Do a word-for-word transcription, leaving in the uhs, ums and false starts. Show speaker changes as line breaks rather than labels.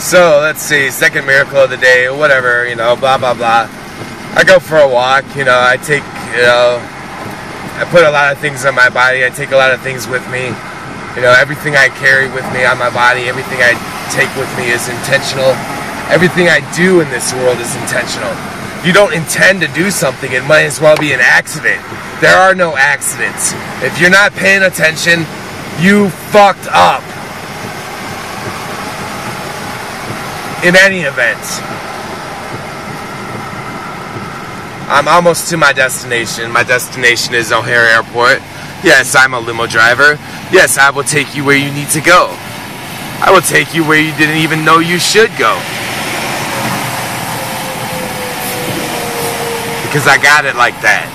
So, let's see, second miracle of the day, whatever, you know, blah, blah, blah. I go for a walk, you know, I take, you know, I put a lot of things on my body, I take a lot of things with me. You know, everything I carry with me on my body, everything I take with me is intentional. Everything I do in this world is intentional. If you don't intend to do something, it might as well be an accident. There are no accidents. If you're not paying attention, you fucked up. In any event, I'm almost to my destination. My destination is O'Hare Airport. Yes, I'm a limo driver. Yes, I will take you where you need to go. I will take you where you didn't even know you should go. Because I got it like that.